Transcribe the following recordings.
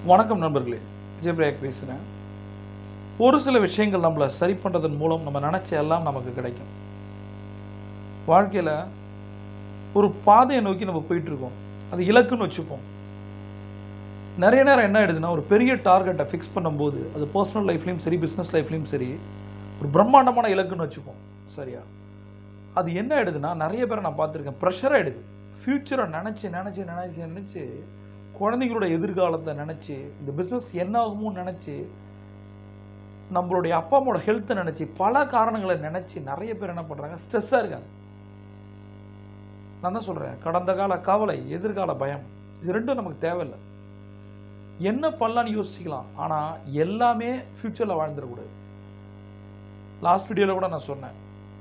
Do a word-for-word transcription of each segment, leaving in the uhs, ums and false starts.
வணக்கம் நண்பர்களே, விஜயபிரயாக் பேசுகிறேன். ஒரு சில விஷயங்கள் நம்மளை சரி பண்ணுறதன் மூலம் நம்ம நினச்ச எல்லாம் நமக்கு கிடைக்கும். வாழ்க்கையில் ஒரு பாதையை நோக்கி நம்ம போயிட்டுருக்கோம். அது இலக்குன்னு வச்சுப்போம். நிறைய நேரம் என்ன ஆகிடுதுன்னா, ஒரு பெரிய டார்கெட்டை ஃபிக்ஸ் பண்ணும்போது அது பர்சனல் லைஃப்லேயும் சரி, பிஸ்னஸ் லைஃப்லேயும் சரி, ஒரு பிரம்மாண்டமான இலக்குன்னு வச்சுப்போம். சரியா? அது என்ன ஆகிடுதுன்னா, நிறைய பேரை நான் பார்த்துருக்கேன், ப்ரெஷர் ஆகிடுது. ஃப்யூச்சரை நினச்சி நினச்சி நினச்சி நினச்சி குழந்தைங்களோட எதிர்காலத்தை நினச்சி, இந்த பிஸ்னஸ் என்ன ஆகுமோ நினச்சி, நம்மளுடைய அப்பா அம்மாவோட ஹெல்த்தை நினச்சி, பல காரணங்களை நினச்சி நிறைய பேர் என்ன பண்ணுறாங்க, ஸ்ட்ரெஸ்ஸாக இருக்காங்க. நான் தான் சொல்கிறேன், கடந்த கால கவலை, எதிர்கால பயம், இது ரெண்டும் நமக்கு தேவையில்லை. என்ன பண்ணலான்னு யோசிக்கலாம், ஆனால் எல்லாமே ஃப்யூச்சரில் வாழ்ந்துடக்கூடாது. லாஸ்ட் வீடியோவில் கூட நான் சொன்னேன்,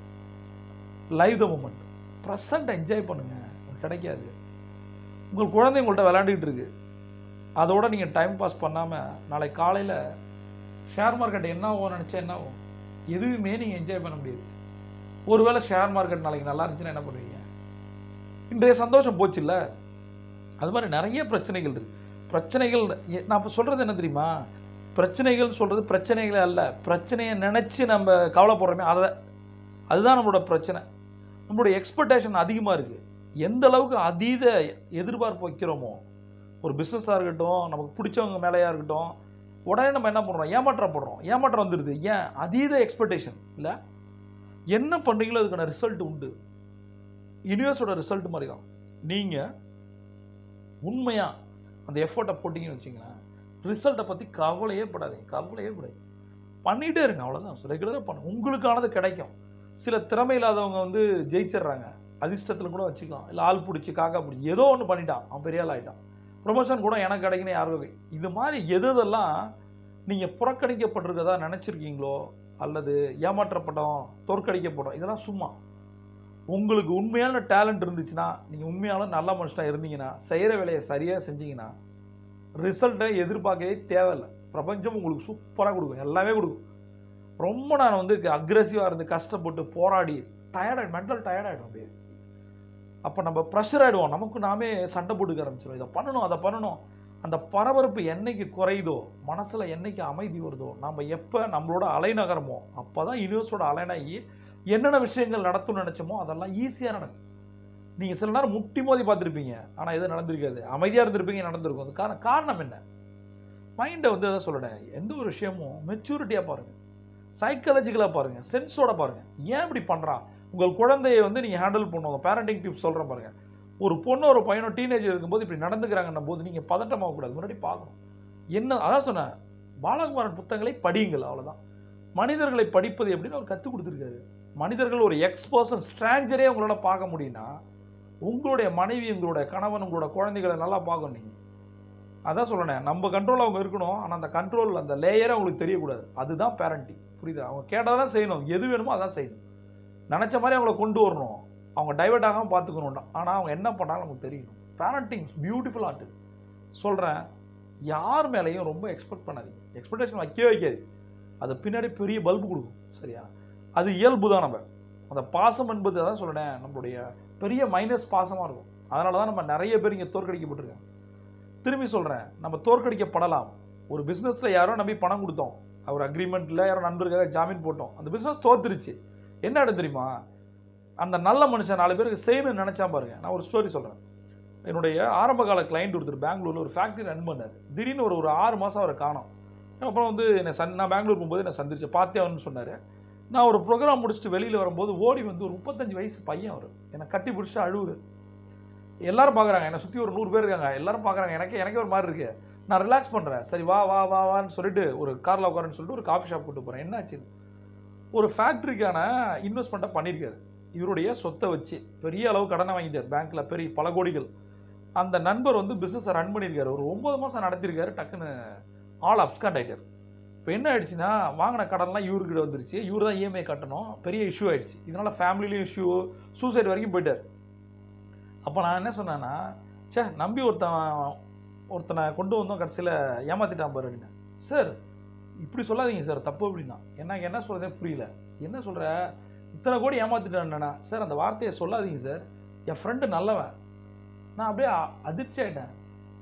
live the moment, present enjoy பண்ணுங்கள். கிடைக்காது. உங்கள் குழந்தை உங்கள்கிட்ட விளையாண்டுக்கிட்டு இருக்கு, அதோட நீங்கள் டைம் பாஸ் பண்ணாமல் நாளை காலையில் ஷேர் மார்க்கெட் என்ன ஆகும் நினச்சா என்ன ஆகும், எதுவுமே நீங்கள் என்ஜாய் பண்ண முடியாது. ஒருவேளை ஷேர் மார்க்கெட் நாளைக்கு நல்லா இருந்துச்சுன்னா என்ன பண்ணுவீங்க? இன்றைய சந்தோஷம் போச்சு இல்லை? அது மாதிரி நிறைய பிரச்சனைகள் இருக்குது. பிரச்சனைகள் நான் இப்போ சொல்கிறது என்ன தெரியுமா, பிரச்சனைகள் சொல்கிறது பிரச்சனைகளே அல்ல, பிரச்சனையை நினச்சி நம்ம கவலைப்படுறோமே அதை, அதுதான் நம்மளோட பிரச்சனை. நம்மளுடைய எக்ஸ்பெக்டேஷன் அதிகமாக இருக்குது. எந்த அளவுக்கு அதீத எதிர்பார்ப்பு வைக்கிறோமோ, ஒரு பிஸ்னஸாக இருக்கட்டும், நமக்கு பிடிச்சவங்க மேலேயா இருக்கட்டும், உடனே நம்ம என்ன பண்ணுறோம், ஏமாற்றப்படுறோம். ஏமாற்றம் வந்துடுது. ஏன்? அதீத எக்ஸ்பெக்டேஷன் இல்லை. என்ன பண்ணுறீங்களோ அதுக்கான ரிசல்ட் உண்டு. யூனிவர்ஸோட ரிசல்ட் மாதிரி தான். நீங்கள் உண்மையாக அந்த எஃபர்ட்டை போட்டிங்கன்னு வச்சிங்கன்னா, ரிசல்ட்டை பற்றி கவலையே படாதீங்க. கவலையே படாது, பண்ணிகிட்டே இருங்க. அவ்வளோதான். ரெகுலராக பண்ணு, உங்களுக்கானது கிடைக்கும். சில திறமை இல்லாதவங்க வந்து ஜெயிச்சிட்றாங்க, அதிர்ஷ்டத்தில் கூட வச்சுக்கலாம். இல்லை ஆள் பிடிச்சி காக்கா பிடிச்சி ஏதோ ஒன்று பண்ணிட்டான், அவன் பெரிய ஆள் ஆகிட்டான். ப்ரொமோஷன் கூட எனக்கு கிடைக்கணும் யாருக்கு. இது மாதிரி எது இதெல்லாம் நீங்கள் புறக்கணிக்கப்பட்டிருக்கதா நினச்சிருக்கீங்களோ, அல்லது ஏமாற்றப்பட்டோம், தோற்கடிக்கப்பட்டோம், இதெல்லாம் சும்மா. உங்களுக்கு உண்மையான டேலண்ட் இருந்துச்சுன்னா, நீங்கள் உண்மையான நல்ல மனுஷனாக இருந்தீங்கன்னா, செய்கிற வேலையை சரியாக செஞ்சீங்கன்னா, ரிசல்ட்டை எதிர்பார்க்கவே தேவையில்லை. பிரபஞ்சம் உங்களுக்கு சூப்பராக கொடுக்கும், எல்லாமே கொடுக்கும். ரொம்ப நான் வந்து அக்ரெசிவாக இருந்து கஷ்டப்பட்டு போராடி டயர்டாகிடும், மென்டல் டயர்டாகிடும். அப்படியே அப்போ நம்ம ப்ரெஷர் ஆகிடுவோம். நமக்கு நாமே சண்டை போட்டுக்க ஆரம்பிச்சிடும். இதை பண்ணணும், அதை பண்ணணும். அந்த பரபரப்பு என்னைக்கு குறையுதோ, மனசில் என்னைக்கு அமைதி வருதோ, நம்ம எப்போ நம்மளோட அலைநகரமோ அப்போ தான் யூனிவர்ஸோட அலைனாகி என்னென்ன விஷயங்கள் நடத்தும்னு நினச்சோமோ அதெல்லாம் ஈஸியாக நடக்கும். நீங்கள் சில நேரம் முட்டி மோதி பார்த்துருப்பீங்க, ஆனால் எதுவும் நடந்திருக்காது. அமைதியாக இருந்திருப்பீங்க, நடந்திருக்கும். அது காரணம் காரணம் என்ன? மைண்டை வந்து எதாவது சொல்லிட்டேன், எந்த ஒரு விஷயமும் மெச்சூரிட்டியாக பாருங்கள், சைக்காலஜிக்கலாக பாருங்கள், சென்ஸோட பாருங்கள். ஏன் இப்படி பண்ணுறான்? உங்கள் குழந்தையை வந்து நீங்கள் ஹேண்டில் பண்ணுவாங்க. பேரண்டிங் டிப்ஸ் சொல்கிறேன் பாருங்கள். ஒரு பொண்ணு ஒரு பையனோ டீனேஜர் இருக்கும்போது இப்படி நடந்துக்கிறாங்கன்னும் போது நீங்கள் பதட்டமாகக்கூடாது, முன்னாடி பார்க்கணும். என்ன அதான் சொன்னேன், பாலகுமாரன் புத்தகங்களை படியுங்கள், அவ்வளோதான். மனிதர்களை படிப்பது எப்படின்னு அவர் கற்றுக் கொடுத்துருக்காரு. மனிதர்கள் ஒரு எக்ஸ் பர்சன் ஸ்ட்ராஞ்சரே உங்களோட பார்க்க முடியும்னா, உங்களுடைய மனைவி, உங்களுடைய கணவன், உங்களோட குழந்தைகளை நல்லா பார்க்கணும். நீங்கள் அதான் சொல்லணேன், நம்ம கண்ட்ரோல் அவங்க இருக்கணும், ஆனால் அந்த கண்ட்ரோல் அந்த லேயரை அவங்களுக்கு தெரியக்கூடாது. அதுதான் பேரண்டிங். புரியுதா? அவங்க கேட்டதான் செய்யணும், எது வேணுமோ அதான் செய்யணும். நினச்ச மாதிரி அவங்கள கொண்டு வரணும், அவங்க டைவெர்ட் ஆகாமல் பார்த்துக்கணும்டா. ஆனால் அவங்க என்ன பண்ணாலும் நமக்கு தெரியணும். Parenting beautiful art. சொல்கிறேன், யார் மேலேயும் ரொம்ப எக்ஸ்பெக்ட் பண்ணாதீங்க. எக்ஸ்பெக்டேஷன் வைக்கவே வைக்காது, அது பின்னாடி பெரிய பல்பு கொடுக்கும். சரியா? அது இயல்பு தான். நம்ம அந்த பாசம் என்பது தான் சொல்கிறேன், நம்மளுடைய பெரிய மைனஸ் பாசமாக இருக்கும். அதனால தான் நம்ம நிறைய பேர் இங்கே தோற்கடிக்கப்பட்டிருக்காங்க. திரும்பி சொல்கிறேன், நம்ம தோற்கடிக்கப்படலாம். ஒரு பிஸ்னஸில் யாரோ நம்பி பணம் கொடுத்தோம், ஒரு அக்ரிமெண்ட்டில் யாரோ நண்பருக்காக ஜாமீன் போட்டோம், அந்த பிஸ்னஸ் தோத்துருச்சு. என்ன இடம் தெரியுமா? அந்த நல்ல மனுஷன் நாலு பேருக்கு செய்யணும்னு நினச்சா பாருங்க. நான் ஒரு ஸ்டோரி சொல்கிறேன். என்னுடைய ஆரம்ப கால கிளைண்ட் ஒருத்தர் பெங்களூரில் ஒரு ஃபேக்ட்ரி ரன் பண்ணார். திடீர்னு ஒரு ஒரு ஆறு மாதம் அவரை காணோம். அப்புறம் வந்து என்னை சந் நான் பெங்களூர் போகும்போது என்னை சந்திச்சு பார்த்தே அவனு சொன்னார். நான் ஒரு ப்ரோக்ராம் முடிச்சுட்டு வெளியில் வரும்போது ஓடி வந்து ஒரு முப்பத்தஞ்சு வயசு பையன் அவர் என்னை கட்டி பிடிச்சிட்டு அழுவுரு. எல்லாரும் பார்க்குறாங்க, என்னை சுற்றி ஒரு நூறு பேர் இருக்காங்க, எல்லாரும் பார்க்குறாங்க. எனக்கே எனக்கே ஒரு மாதிரி இருக்குது. நான் ரிலாக்ஸ் பண்ணுறேன். சரி வா வா வா வான்னு சொல்லிட்டு ஒரு காரில் உட்காரன்னு சொல்லிட்டு ஒரு காஃபி ஷாப் கூட்டு போகிறேன். என்னாச்சு? ஒரு ஃபேக்ட்ரிக்கான இன்வெஸ்ட்மெண்ட்டை பண்ணியிருக்காரு. இவருடைய சொத்தை வச்சு பெரிய அளவு கடனை வாங்கிட்டார் பேங்க்கில், பெரிய பல கோடிகள். அந்த நண்பர் வந்து பிஸ்னஸை ரன் பண்ணியிருக்காரு. ஒரு ஒம்பது மாதம் நடத்திருக்காரு. டக்குன்னு ஆல் அப்ஸ்காண்ட் ஆகிட்டார். இப்போ என்ன ஆயிடுச்சுன்னா, வாங்கின கடன்லாம் இவர்கிட்ட வந்துருச்சு. இவர் தான் இஎம்ஐ கட்டணும். பெரிய இஷ்யூ ஆகிடுச்சு. இதனால் ஃபேமிலிலையும் இஷ்யூ, சூசைட் வரைக்கும் போயிட்டார். அப்போ நான் என்ன சொன்னேன்னா, சே நம்பி ஒருத்தன் ஒருத்தனை கொண்டு வந்தோம், கடைசியில் ஏமாற்றிட்டான் பாரு அப்படின்னு. சார் இப்படி சொல்லாதீங்க சார், தப்பு அப்படின்னா. எனக்கு என்ன சொல்கிறதே புரியல. என்ன சொல்கிற, இத்தனை கோடி ஏமாற்றிட்டான்னா? சார் அந்த வார்த்தையை சொல்லாதீங்க சார், என் ஃப்ரெண்டு நல்லவன். நான் அப்படியே அதிர்ச்சி ஆகிட்டேன்.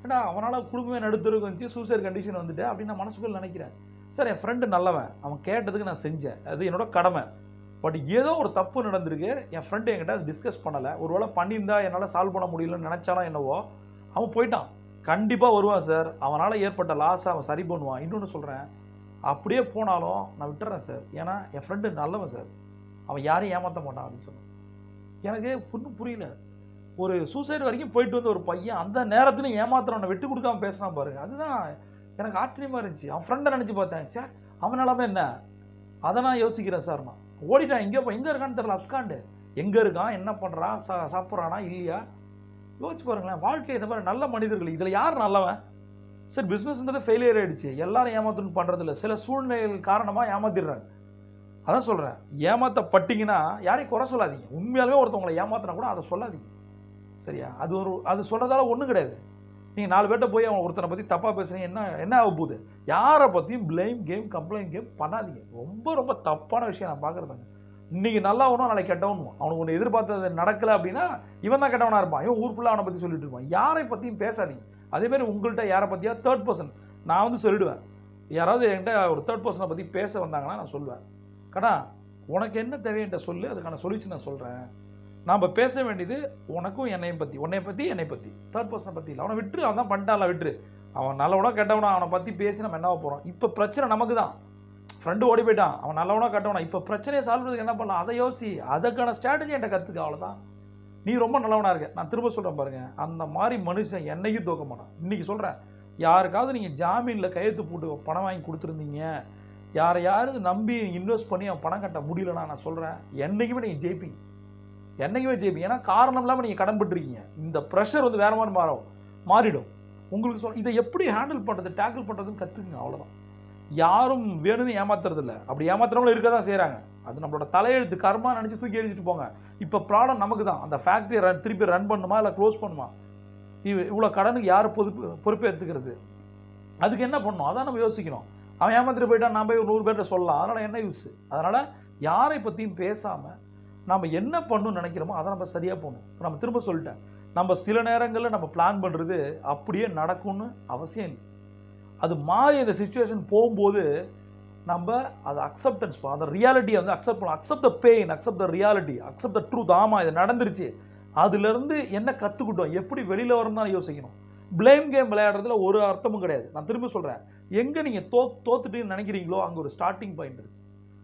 ஏன்னா அவனால் குடும்பமே நடுத்தருக்கு வந்துச்சு, சூசைட் கண்டிஷன் வந்துட்டு அப்படின்னு நான் மனசுக்குள்ள நினைக்கிறேன். சார் என் ஃப்ரெண்டு நல்லவன், அவன் கேட்டதுக்கு நான் செஞ்சேன், அது என்னோட கடமை. பட் ஏதோ ஒரு தப்பு நடந்திருக்கு, என் ஃப்ரெண்டு என்கிட்ட அது டிஸ்கஸ் பண்ணலை, ஒரு வேளை பண்ணியிருந்தா என்னால் சால்வ் பண்ண முடியலன்னு நினச்சானா என்னவோ, அவன் போயிட்டான். கண்டிப்பாக வருவான் சார், அவனால் ஏற்பட்ட லாஸை அவன் சரி பண்ணுவான். இன்னொன்று சொல்கிறேன், அப்படியே போனாலும் நான் விட்டுறேன் சார், ஏன்னா என் ஃப்ரெண்டு நல்லவன் சார், அவன் யாரையும் ஏமாற்ற மாட்டான் அப்படின்னு சொன்னான். எனக்கு ஒன்றும் புரியல. ஒரு சூசைட் வரைக்கும் போயிட்டு வந்து ஒரு பையன் அந்த நேரத்துலையும் ஏமாத்துறவனை விட்டு கொடுக்காம பேசினா பாருங்க, அதுதான் எனக்கு ஆச்சரியமாக இருந்துச்சு. அவன் ஃப்ரெண்டை நினச்சி பார்த்தேன், சே அவனாலமே என்ன, அதை நான் யோசிக்கிறேன் சார். நான் ஓடிட்டான், எங்கே எங்கே இருக்கான்னு தெரியல, அப்ஸ்காண்டு எங்கே இருக்கான், என்ன பண்ணுறான், சா சாப்பிட்றானா இல்லையா, யோசிச்சு பாருங்களேன். வாழ்க்கை இந்த மாதிரி நல்ல மனிதர்கள், இதில் யார் நல்லவன் சார்? பிஸ்னஸ்ன்றது ஃபெயிலியர் ஆகிடுச்சு, எல்லாரும் ஏமாத்தணும்னு பண்ணுறதில்ல, சில சூழ்நிலைகள் காரணமாக ஏமாத்திடுறாங்க. அதான் சொல்கிறேன், ஏமாற்றப்பட்டீங்கன்னா யாரையும் குறை சொல்லாதீங்க. உண்மையாலுமே ஒருத்தவங்களை ஏமாத்தினா கூட அதை சொல்லாதீங்க, சரியா? அது ஒரு அது சொல்கிறதால ஒன்றும் கிடையாது. நீங்கள் நாலு பேர்ட்ட போய் அவன் ஒருத்தனை பற்றி தப்பாக பேசுகிறீங்க, என்ன என்ன ஆக போகுது? யாரை பற்றியும் பிளேம் கேம் கம்ப்ளைண்ட் கேம் பண்ணாதீங்க. ரொம்ப ரொம்ப தப்பான விஷயம் நான் பார்க்குறதாங்க. இன்றைக்கி நல்லவனும் நாளைக்கு கெட்டவனும். அவனுக்கு ஒன்று எதிர்பார்த்தது நடக்கலை அப்படின்னா இவன் தான் கெட்டவனாக இருப்பான், இவன் ஊர் ஃபுல்லாக அவனை பற்றி சொல்லிட்டு இருப்பான். யாரை பற்றியும் பேசாதீங்க. அதேமாதிரி உங்கள்கிட்ட யாரை பற்றியா தேர்ட் பர்சன் நான் வந்து சொல்லிவிடுவேன். யாராவது என்கிட்ட ஒரு தேர்ட் பர்சனை பற்றி பேச வந்தாங்கன்னா நான் சொல்லுவேன், கடா உனக்கு என்ன தேவையன்ட்ட சொல்லு, அதுக்கான சொல்யூஷன் நான் சொல்கிறேன். நாம் பேச வேண்டியது உனக்கும் என்னையும் பற்றி, உன்னை பற்றி என்னை பற்றி, தேர்ட் பர்சனை பற்றி இல்லை. அவனை விட்டுரு, அவன் தான் பண்ணிட்டான்ல விட்டுரு. அவன் நல்லவனோ கெட்டவனோ அவனை பற்றி பேசி நம்ம என்ன போகிறோம்? இப்போ பிரச்சனை நமக்கு தான். ஃப்ரெண்டு ஓடி போயிட்டான், அவன் நல்லவனோ கெட்டவனா, இப்போ பிரச்சனையை சால்வ் பண்ணுறதுக்கு என்ன பண்ணலாம்? அதை யோசி, அதுக்கான ஸ்ட்ராட்டஜி என்கிட்ட கற்றுக்க, அவ்வளோதான். நீ ரொம்ப நல்லவனாக இருக்க, நான் திரும்ப சொல்கிறேன் பாருங்கள், அந்த மாதிரி மனுஷன் என்னைக்கும் தோக்க மாட்டான். இன்றைக்கி சொல்கிறேன், யாருக்காவது நீங்கள் ஜாமீனில் கையெழுத்து போட்டு பணம் வாங்கி கொடுத்துருந்தீங்க, யாரை யாரும் நம்பி இன்வெஸ்ட் பண்ணி அவன் பணம் கட்ட முடியலன்னா நான் சொல்கிறேன், என்றைக்குமே நீங்கள் ஜெயிப்பீங்க, என்றைக்குமே ஜெயிப்பீங்க. ஏன்னா காரணம் இல்லாமல் நீங்கள் கடன் பட்டுருக்கீங்க. இந்த ப்ரெஷர் வந்து வேறு மாதிரி மாறும் மாறிடும் உங்களுக்கு. சொல் இதை எப்படி ஹேண்டில் பண்ணுறது, டேக்கிள் பண்ணுறதுன்னு கற்றுக்குங்க, அவ்வளோதான். யாரும் வேணும்னு ஏமாத்துறதில்ல, அப்படி ஏமாத்துறவங்களும் இருக்க தான் செய்கிறாங்க. அது நம்மளோட தலையெழுத்து, கர்மா நினச்சி தூக்கி எரிஞ்சிட்டு போங்க. இப்போ ப்ராப்ளம் நமக்கு தான். அந்த ஃபேக்ட்ரியை ரன் திருப்பி ரன் பண்ணுமா இல்லை க்ளோஸ் பண்ணுமா? இவ் இவ்வளோ கடனுக்கு யார் பொறுப்பு பொறுப்பை எடுத்துக்கிறது? அதுக்கு என்ன பண்ணணும், அதான் நம்ம யோசிக்கணும். அவன் ஏமாத்திட்டு போயிட்டான், நான் போய் ஒரு நூறு பேர்கிட்ட சொல்லலாம், அதனால் என்ன யூஸ்? அதனால் யாரை பற்றியும் பேசாமல் நம்ம என்ன பண்ணணும்னு நினைக்கிறோமோ அதை நம்ம சரியாக போகணும். நம்ம திரும்ப சொல்லிட்டேன், நம்ம சில நேரங்களில் நம்ம பிளான் பண்ணுறது அப்படியே நடக்கும்னு அவசியம் இல்லை. அது மாறி அந்த சிச்சுவேஷன் போகும்போது நம்ம அதை அக்செப்டன்ஸ் பண்ணணும், அந்த ரியாலிட்டியை வந்து அக்செப்ட் பண்ணணும். Accept the pain, accept the reality, accept the truth. ஆமாம் இது நடந்துருச்சு, அதுலேருந்து என்ன கற்றுக்கிட்டோம், எப்படி வெளியில் வரணும் தான் யோசிக்கணும். பிளேம் கேம் விளையாடுறதுல ஒரு அர்த்தமும் கிடையாது. நான் திரும்ப சொல்கிறேன், எங்கே நீங்கள் தோ தோத்துட்டுன்னு நினைக்கிறீங்களோ அங்கே ஒரு ஸ்டார்டிங் பாயிண்ட் இருக்குது.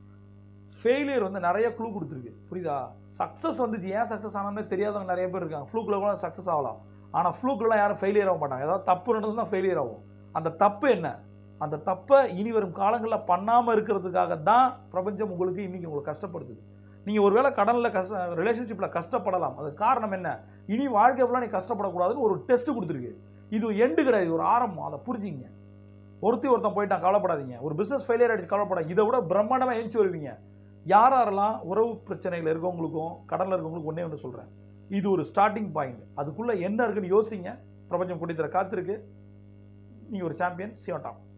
ஃபெயிலியர் வந்து நிறைய க்ளூ கொடுத்துருக்கு, புரியுதா? சக்ஸஸ் வந்துச்சு, ஏன் சக்ஸஸ் ஆனதே தெரியாதவங்க நிறைய பேர் இருக்காங்க. ஃப்ளூக்கில் கூட சக்ஸஸ் ஆகலாம், ஆனால் ஃப்ளூக்கெலாம் யாரும் ஃபெயிலியர் ஆக மாட்டாங்க. ஏதாவது தப்பு நடந்து தான் ஃபெயிலியர் ஆகும். அந்த தப்பு என்ன? அந்த தப்பை இனி வரும் காலங்களில் பண்ணாமல் இருக்கிறதுக்காக தான் பிரபஞ்சம் உங்களுக்கு இன்றைக்கி உங்களுக்கு கஷ்டப்படுத்துது. நீங்கள் ஒருவேளை கடனில் கஷ்ட ரிலேஷன்ஷிப்பில் கஷ்டப்படலாம், அது காரணம் என்ன? இனி வாழ்க்கை ஃபுல்லாக நீ கஷ்டப்படக்கூடாதுன்னு ஒரு டெஸ்ட்டு கொடுத்துருக்கு. இது எண்டு கிடையாது, ஒரு ஆரம்பம். அதை புரிஞ்சிங்க. ஒருத்தி ஒருத்தன் போயிட்டான், கவலைப்படாதீங்க. ஒரு பிஸ்னஸ் ஃபெயிலியர் ஆகிடுச்சு, கவலைப்படாது. இதை விட பிரம்மாண்டமாக எழுச்சி வருவீங்க. யார் யாரெல்லாம் உறவு பிரச்சனைகள் இருக்கவங்களுக்கும் கடனில் இருக்கவங்களுக்கும் ஒன்றே ஒன்று சொல்கிறேன், இது ஒரு ஸ்டார்டிங் பாயிண்ட். அதுக்குள்ளே என்ன இருக்குன்னு யோசிங்க. பிரபஞ்சம் கூட்டித்தர காத்திருக்கு. நீங்கள் ஒரு சாம்பியன். சிவன் டாப்.